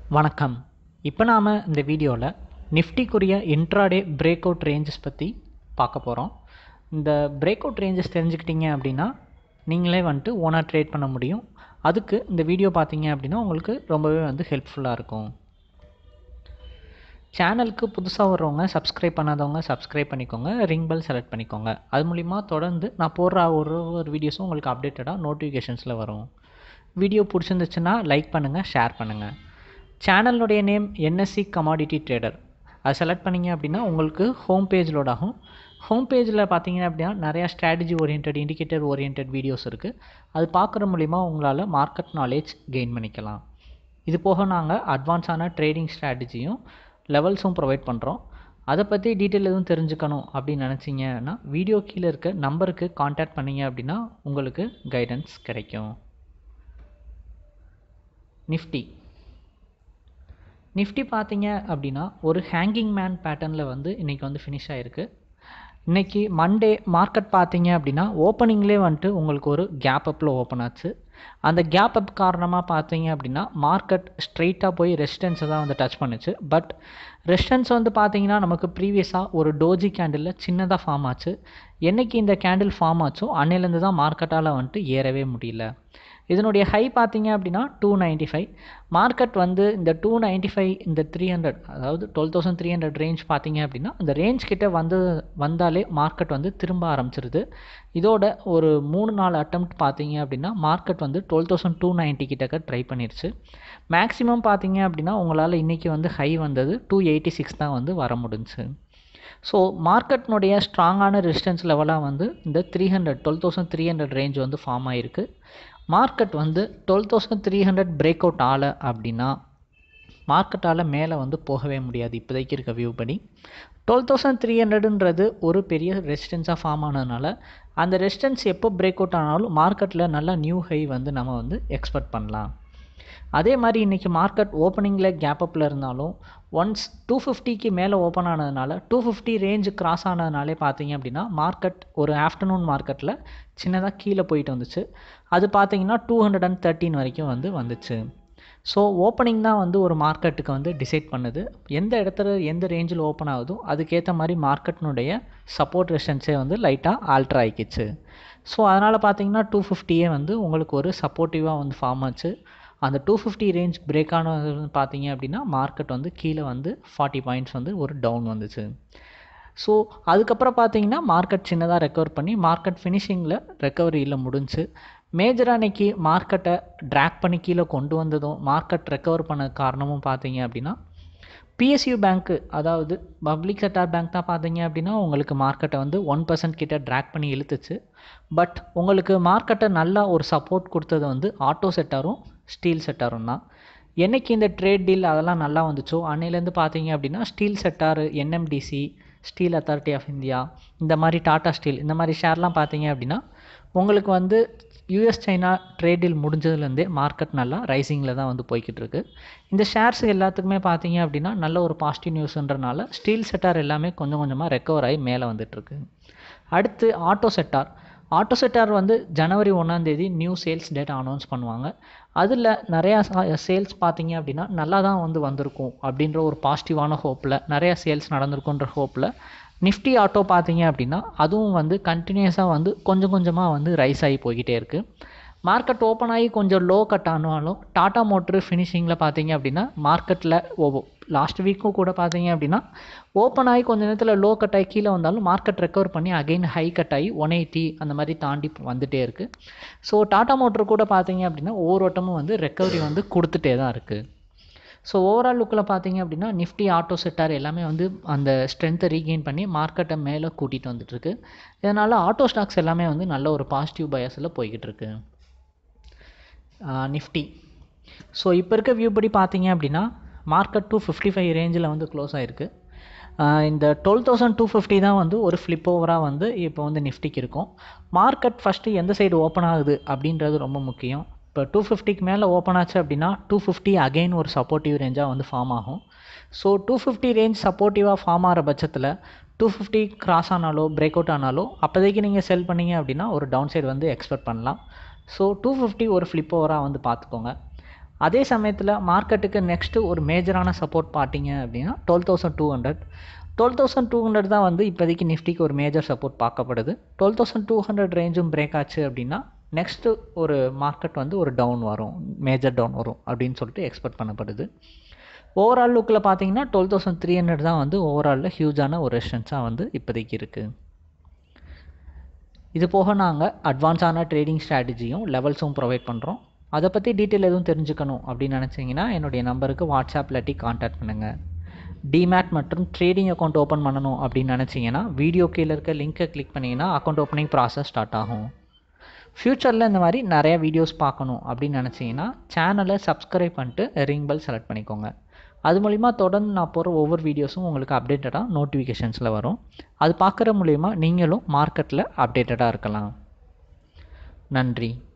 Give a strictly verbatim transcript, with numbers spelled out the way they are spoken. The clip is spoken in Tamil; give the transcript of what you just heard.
வணக்கம். இப்போ நாம் இந்த வீடியோவில் நிஃப்டிக்குரிய இன்ட்ராடே பிரேக் அவுட் ரேஞ்சஸ் பற்றி பார்க்க போகிறோம். இந்த பிரேக் அவுட் ரேஞ்சஸ் தெரிஞ்சுக்கிட்டீங்க அப்படின்னா நீங்களே வந்துட்டு ஓனாக ட்ரேட் பண்ண முடியும். அதுக்கு இந்த வீடியோ பார்த்தீங்க அப்படின்னா உங்களுக்கு ரொம்பவே வந்து ஹெல்ப்ஃபுல்லாக இருக்கும். சேனலுக்கு புதுசாக வர்றவங்க சப்ஸ்கிரைப் பண்ணாதவங்க சப்ஸ்கிரைப் பண்ணிக்கோங்க, ரிங் பெல் செலக்ட் பண்ணிக்கோங்க. அது மூலிமா தொடர்ந்து நான் போடுற ஒரு ஒரு வீடியோஸும் உங்களுக்கு அப்டேட்டடாக நோட்டிஃபிகேஷன்ஸில் வரும். வீடியோ பிடிச்சிருந்துச்சுன்னா லைக் பண்ணுங்கள், ஷேர் பண்ணுங்கள். சேனலுடைய நேம் என்எஸ்சி கமாடிட்டி ட்ரேடர். அதை செலக்ட் பண்ணிங்க அப்படின்னா உங்களுக்கு ஹோம் பேஜ் லோட் ஆகும். ஹோம் பேஜில் பார்த்தீங்க அப்படின்னா நிறையா strategy orient, indicator orient videos இருக்குது. அது பார்க்குற மூலிமா உங்களால் மார்க்கெட் நாலேஜ் கெயின் பண்ணிக்கலாம். இது போக நாங்கள் அட்வான்ஸான ட்ரேடிங் ஸ்ட்ராட்டஜியும் லெவல்ஸும் ப்ரொவைட் பண்ணுறோம். அதை பற்றி டீட்டெயில் எதுவும் தெரிஞ்சுக்கணும் அப்படின்னு நினச்சிங்கன்னா வீடியோ கீழே இருக்க நம்பருக்கு கான்டாக்ட் பண்ணிங்க அப்படின்னா உங்களுக்கு கைடன்ஸ் கிடைக்கும். நிஃப்டி நிஃப்டி பார்த்தீங்க அப்படின்னா ஒரு ஹேங்கிங் மேன் பேட்டர்னில் வந்து இன்றைக்கி வந்து ஃபினிஷ் ஆகிருக்கு. இன்றைக்கி மண்டே மார்க்கெட் பார்த்தீங்க அப்படின்னா ஓப்பனிங்லேயே வந்துட்டு உங்களுக்கு ஒரு கேப் அப்பில் ஓப்பன் ஆச்சு. அந்த கேப் அப் காரணமாக பார்த்தீங்க அப்படின்னா மார்க்கெட் ஸ்ட்ரெயிட்டாக போய் ரெசிஸ்டன்ஸை தான் வந்து டச் பண்ணுச்சு. பட் ரெசிஸ்டன்ஸ் வந்து பார்த்தீங்கன்னா நமக்கு ப்ரீவியஸாக ஒரு டோஜி கேண்டிலில் சின்னதாக ஃபார்ம் ஆச்சு. என்றைக்கு இந்த கேண்டில் ஃபார்ம் ஆச்சோ அன்னையிலேருந்து தான் மார்க்கெட்டால் வந்துட்டு ஏறவே முடியல. இதனுடைய ஹை பார்த்தீங்க அப்படின்னா டூ நைன்ட்டி ஃபைவ் மார்க்கெட் வந்து இந்த டூ நைன்ட்டி ஃபைவ் இந்த த்ரீ ஹண்ட்ரட் அதாவது twelve thousand three hundred range பார்த்தீங்க அப்படின்னா அந்த ரேஞ்ச் கிட்ட வந்து வந்தாலே மார்க்கெட் வந்து திரும்ப ஆரம்பிச்சிருது. இதோட ஒரு மூணு நாலு அட்டம்ப்ட் பார்த்தீங்க அப்படின்னா மார்க்கெட் வந்து டுவெல் தௌசண்ட் டூ நைன்ட்டி கிட்டக்க ட்ரை பண்ணிருச்சு. மேக்ஸிமம் பார்த்தீங்க அப்படின்னா உங்களால் இன்றைக்கி வந்து ஹை வந்தது டூ எயிட்டி சிக்ஸ் தான் வந்து வர முடிஞ்சு. ஸோ மார்க்கெட்னுடைய ஸ்ட்ராங்கான ரெசிஸ்டன்ஸ் லெவலாக வந்து இந்த three hundred twelve thousand three hundred range வந்து ஃபார்ம் ஆகிருக்கு. மார்க்கெட் வந்து twelve thousand three hundred break out ஆகலை அப்படின்னா மார்க்கெட்டால் மேலே வந்து போகவே முடியாது. இப்போதைக்கு இருக்க வியூ படி டுவெல் தௌசண்ட் த்ரீ ஹண்ட்ரடுன்றது ஒரு பெரிய ரெசிஸ்டன்ஸாக ஃபார்ம் ஆனதுனால அந்த ரெசிஸ்டன்ஸ் எப்போ பிரேக் அவுட் ஆனாலும் மார்க்கெட்டில் நல்ல நியூ ஹை வந்து நம்ம வந்து எக்ஸ்பெக்ட் பண்ணலாம். அதே மாதிரி இன்றைக்கி மார்க்கெட் ஓப்பனிங்கில் கேப் அப்பில் இருந்தாலும் ஒன்ஸ் டூ ஃபிஃப்டிக்கு மேலே ஓப்பன் ஆனதுனால டூ ஃபிஃப்டி ரேஞ்சு கிராஸ் ஆனதுனாலே பார்த்தீங்க அப்படின்னா மார்க்கெட் ஒரு ஆஃப்டர்நூன் மார்க்கெட்டில் சின்னதாக கீழே போயிட்டு வந்துச்சு. அது பார்த்தீங்கன்னா டூ ஹண்ட்ரட் அண்ட் தேர்ட்டின் வரைக்கும் வந்து வந்துச்சு. ஸோ ஓப்பனிங் தான் வந்து ஒரு மார்க்கெட்டுக்கு வந்து டிசைட் பண்ணுது. எந்த இடத்துல எந்த ரேஞ்சில் ஓப்பன் ஆகுதோ அதுக்கேற்ற மாதிரி மார்க்கெட்னுடைய சப்போர்ட் ரெசிஸ்டன்ஸே வந்து லைட்டாக ஆல்ட்ரு ஆகிக்கிச்சு. ஸோ அதனால் பார்த்தீங்கன்னா டூ ஃபிஃப்டியே வந்து உங்களுக்கு ஒரு சப்போர்ட்டிவாக வந்து ஃபார்ம் ஆச்சு. அந்த டூ ஃபிஃப்டி ரேஞ்ச் பிரேக் ஆனது பார்த்தீங்க அப்படின்னா மார்க்கெட் வந்து கீழே வந்து ஃபார்ட்டி பாயிண்ட்ஸ் வந்து ஒரு டவுன் வந்துச்சு. ஸோ அதுக்கப்புறம் பார்த்தீங்கன்னா மார்க்கெட் சின்னதாக ரெக்கவர் பண்ணி மார்க்கெட் ஃபினிஷிங்கில் ரெக்கவரியில் முடிஞ்சு. மேஜராக அன்றைக்கி மார்க்கெட்டை ட்ராக் பண்ணி கீழே கொண்டு வந்ததும் மார்க்கெட் ரெக்கவர் பண்ண காரணமும் பார்த்தீங்க அப்படின்னா பிஎஸ்யூ பேங்க்கு அதாவது பப்ளிக் செக்டார் பேங்க் தான் பார்த்தீங்க அப்படின்னா உங்களுக்கு மார்க்கெட்டை வந்து ஒன் பர்சன்ட் கிட்ட ட்ராக் பண்ணி இழுத்துச்சு. பட் உங்களுக்கு மார்க்கெட்டை நல்லா ஒரு சப்போர்ட் கொடுத்தது வந்து ஆட்டோ செக்டாரும் ஸ்டீல் செக்டாரும் தான். என்றைக்கு இந்த ட்ரேட் டீல் அதெல்லாம் நல்லா வந்துச்சோ அன்னையிலேருந்து பார்த்தீங்க அப்படின்னா steel sector, NMDC, steel authority of India, இந்த மாதிரி டாடா ஸ்டீல் இந்த மாதிரி ஷேர்லாம் பார்த்தீங்க அப்படின்னா உங்களுக்கு வந்து யூஎஸ் சைனா ட்ரேட் டீல் முடிஞ்சதுலேருந்தே மார்க்கெட் நல்லா ரைசிங்கில் தான் வந்து போய்கிட்டு இருக்குது. இந்த ஷேர்ஸ் எல்லாத்துக்குமே பார்த்தீங்க அப்படின்னா நல்ல ஒரு பாசிட்டிவ் நியூஸ்ன்றனால ஸ்டீல் செக்டார் எல்லாமே கொஞ்சம் கொஞ்சமாக ரெக்கவர் ஆகி மேலே வந்துட்டுருக்கு. அடுத்து ஆட்டோ செக்டார். ஆட்டோ செக்டார் வந்து ஜனவரி ஒன்றாந்தேதி நியூ சேல்ஸ் டேட்டா அனௌன்ஸ் பண்ணுவாங்க. அதில் நிறையா சேல்ஸ் பார்த்தீங்க அப்படின்னா நல்லா தான் வந்து வந்திருக்கும் அப்படின்ற ஒரு பாசிட்டிவான ஹோப்பில் நிறையா சேல்ஸ் நடந்திருக்குன்ற ஹோப்பில் நிஃப்டி ஆட்டோ பார்த்தீங்க அப்படின்னா அதுவும் வந்து கண்டினியூஸாக வந்து கொஞ்சம் கொஞ்சமாக வந்து ரைஸ் ஆகி போய்கிட்டே இருக்குது. மார்க்கெட் ஓப்பன் ஆகி கொஞ்சம் லோ கட் ஆனாலும் டாடா மோட்ரு ஃபினிஷிங்கில் பார்த்தீங்க அப்படின்னா மார்க்கெட்டில் ஓ லாஸ்ட் வீக்கும் கூட பார்த்தீங்க அப்படின்னா ஓப்பன் ஆகி கொஞ்சம் நேரத்தில் லோ கட் ஆகி கீழே வந்தாலும் மார்க்கெட் ரெக்கவர் பண்ணி அகைன் ஹை கட் ஆகி ஒன் எயிட்டி அந்த மாதிரி தாண்டி வந்துகிட்டே இருக்குது. ஸோ டாடா மோட்ரு கூட பார்த்தீங்க அப்படின்னா ஒவ்வொரு வட்டமும் வந்து ரெக்கவரி வந்து கொடுத்துட்டே தான் இருக்குது. ஸோ ஓவரால் லுக்கில் பார்த்தீங்க அப்படின்னா நிஃப்டி ஆட்டோ செக்டார் எல்லாமே வந்து அந்த ஸ்ட்ரென்த்தை ரீகெயின் பண்ணி மார்க்கெட்டை மேலே கூட்டிகிட்டு வந்துட்டுருக்கு. இதனால் ஆட்டோ ஸ்டாக்ஸ் எல்லாமே வந்து நல்ல ஒரு பாசிட்டிவ் பயஸில் போய்கிட்டு இருக்கு. நிஃப்டி ஸோ இப்போ இருக்க வியூ படி பார்த்தீங்க அப்படின்னா மார்க்கெட் டூ ஃபிஃப்டி ஃபைவ் ரேஞ்சில் வந்து க்ளோஸ் ஆகிருக்கு. இந்த டுவெல் தௌசண்ட் டூ ஃபிஃப்டி தான் வந்து ஒரு ஃப்ளிப் ஓவராக வந்து இப்போ வந்து நிஃப்டிக்கு இருக்கும். மார்க்கெட் ஃபஸ்ட்டு எந்த சைடு ஓப்பன் ஆகுது அப்படின்றது ரொம்ப முக்கியம். இப்போ டூ ஃபிஃப்டிக்கு மேலே ஓப்பன் ஆச்சு அப்படின்னா டூ ஃபிஃப்டி அகெயின் ஒரு சப்போர்ட்டிவ் ரேஞ்சாக வந்து ஃபார்ம் ஆகும். ஸோ டூ ஃபிஃப்டி ரேஞ்ச் சப்போர்ட்டிவாக ஃபார்ம் ஆகிற பட்சத்தில் டூ ஃபிஃப்டி கிராஸ் ஆனாலோ பிரேக் அவுட் ஆனாலோ அப்போதைக்கு நீங்கள் செல் பண்ணிங்க அப்படின்னா ஒரு டவுன் சைடு வந்து எக்ஸ்பெக்ட் பண்ணலாம். ஸோ டூ ஃபிஃப்டி ஒரு ஃப்ளிப் ஓவராக வந்து பார்த்துக்கோங்க. அதே சமயத்தில் மார்க்கெட்டுக்கு நெக்ஸ்ட்டு ஒரு மேஜரான சப்போர்ட் பார்த்தீங்க அப்படின்னா twelve thousand two hundred twelve thousand two hundred தான் வந்து இப்போதைக்கு நிஃப்டிக்கு ஒரு மேஜர் சப்போர்ட் பார்க்கப்படுது. டுவெல் தௌசண்ட் டூ ஹண்ட்ரட் ரேஞ்சும் பிரேக் ஆச்சு அப்படின்னா நெக்ஸ்ட்டு ஒரு மார்க்கெட் வந்து ஒரு டவுன் வரும், மேஜர் டவுன் வரும் அப்படின்னு சொல்லிட்டு எக்ஸ்பெக்ட் பண்ணப்படுது. ஓவரால் லுக்கில் பார்த்தீங்கன்னா டுவெல் தௌசண்ட் த்ரீ ஹண்ட்ரட் தான் வந்து ஓவராலில் ஹியூஜான ஒரு ரெசிஸ்டன்ஸாக வந்து இப்போதைக்கு இருக்குது. இது போக நாங்கள் அட்வான்ஸான ட்ரேடிங் ஸ்ட்ராட்டஜியும் லெவல்ஸும் ப்ரொவைட் பண்ணுறோம். அதை பற்றி டீட்டெயில் எதுவும் தெரிஞ்சுக்கணும் அப்படின்னு நினச்சிங்கன்னா என்னுடைய நம்பருக்கு வாட்ஸ்அப் இல்லாட்டி கான்டாக்ட் பண்ணுங்கள். டிமேட் மற்றும் ட்ரேடிங் அக்கௌண்ட் ஓப்பன் பண்ணணும் அப்படின்னு நினச்சிங்கன்னா வீடியோ கீழே இருக்க லிங்க்கை கிளிக் பண்ணிங்கன்னா அக்கௌண்ட் ஓப்பனிங் ப்ராசஸ் ஸ்டார்ட் ஆகும். ஃப்யூச்சரில் இந்த மாதிரி நிறையா வீடியோஸ் பார்க்கணும் அப்படின்னு நினச்சிங்கன்னா சேனலை சப்ஸ்கிரைப் பண்ணிட்டு ரிங் பெல் செலக்ட் பண்ணிக்கோங்க. அது மூலிமா தொடர்ந்து நான் போகிற ஒவ்வொரு வீடியோஸும் உங்களுக்கு அப்டேட்டடாக நோட்டிஃபிகேஷன்ஸில் வரும். அது பார்க்குற மூலிமா நீங்களும் மார்க்கெட்டில் அப்டேட்டடாக இருக்கலாம். நன்றி.